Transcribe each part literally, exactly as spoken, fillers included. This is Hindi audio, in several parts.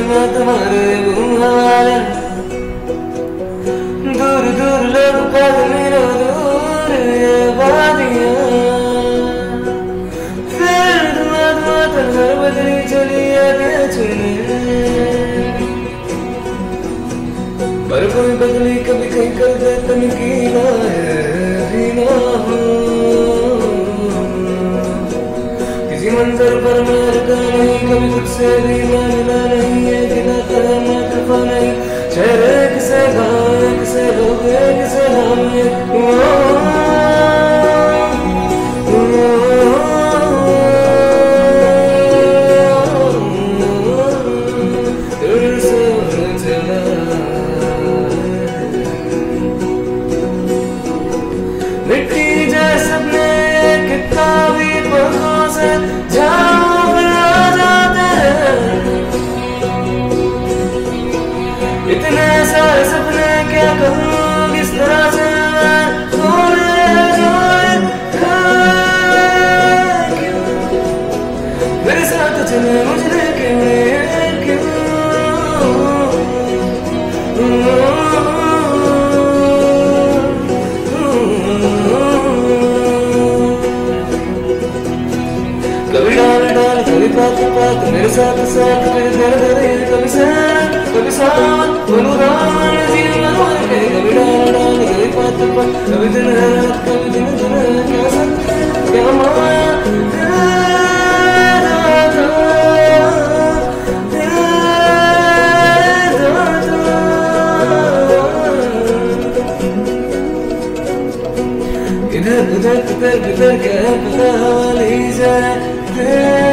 मैं तुम्हारे हवाले दूर दूर लोग पागल मेरा दूर ये वादियाँ फिर धुआं धुआं तलवार बदली चली आगे चुने पर कोई बदली कभी कहीं कर दे तनकी भी ना हो किसी मंजर पर मैं रुका नहीं कभी खुद से भी मैं मिला नहीं है गिला कर मैं कृपा नहीं चेहरे किसे गाए किसे लोगे किसे नामे मिट्टी जैसे अपने किताबी पलकों से जाओ फिर आ जाते हैं इतने सारे सपने क्या कहूँ किस तरह से मैं थोड़े जोए क्यों मेरे साथ चले मुझे क्यों क्यों कभी डाल डाल कभी पात पात मेरे साथ साथ फिर दर दर कभी सैन कभी साथ बोलो राम जीवन भर के कभी डाल डाल कभी पात पात कभी दिन रात कभी दिन दिन क्या सत्य क्या माया इधर उधर किधर किधर क्या पता वाली जाए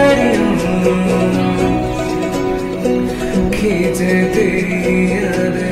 तेरी खींचे तेरी यादें